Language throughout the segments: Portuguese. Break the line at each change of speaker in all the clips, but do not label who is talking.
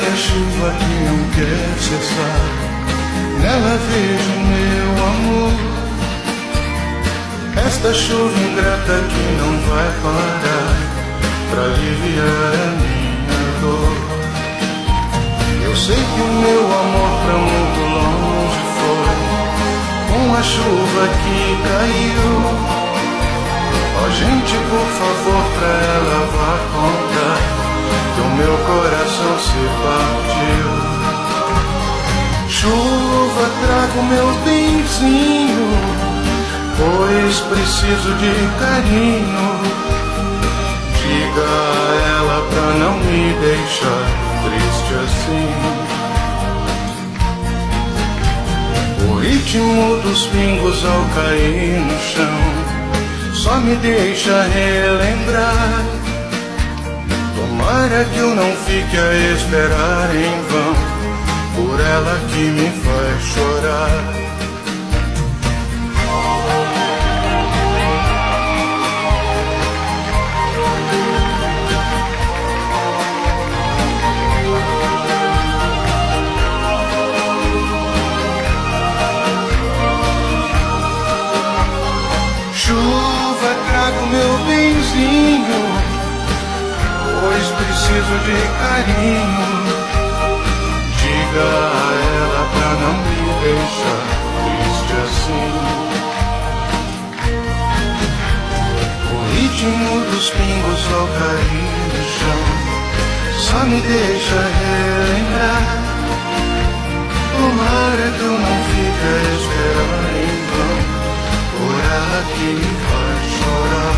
é chuva que não quer cessar, nela vejo meu amor. Esta chuva ingrata que não vai parar pra aliviar a minha dor. Eu sei que o meu amor pra muito longe foi, com a chuva que caiu. Ó gente, por favor, pra ela vá contar que o meu coração se partiu. Chuva, traga o meu benzinho, pois preciso de carinho. Diga a ela pra não me deixar triste assim. O ritmo dos pingos ao cair no chão só me deixa relembrar. Tomara que eu não fique a esperar em vão por ela que me faz chorar. Chuva, traga o meu benzinho, pois preciso de carinho. Diga a ela pra não me deixar triste assim. O ritmo dos pingos ao cair no chão só me deixa relembrar. Tomara que eu não fique a esperar em vão por ela que me faz chorar.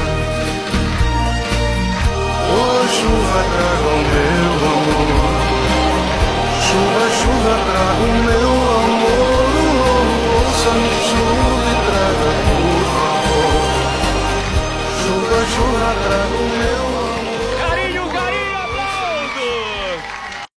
Oh, chuva, traga o meu amor. Chuva, chuva, traga o meu amor. Ouça-me, chuva, e traga, por favor. Chuva, chuva, traga